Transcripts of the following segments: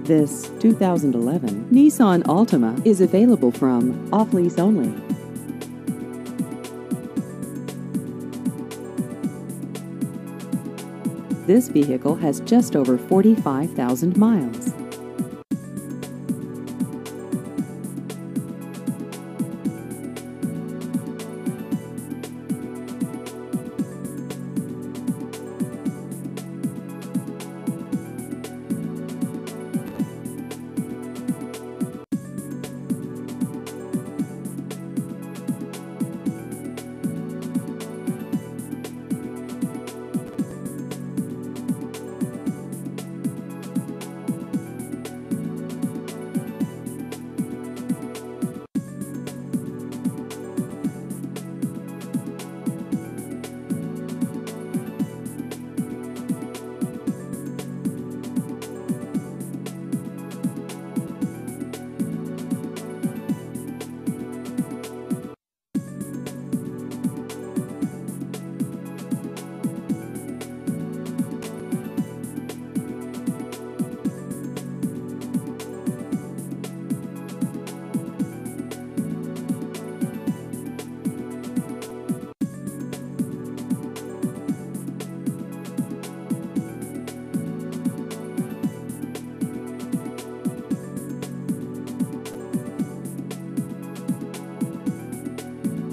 This 2011 Nissan Altima is available from Off Lease Only. This vehicle has just over 45,000 miles.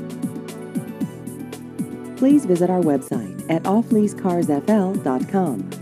Please visit our website at offleasecarsfl.com.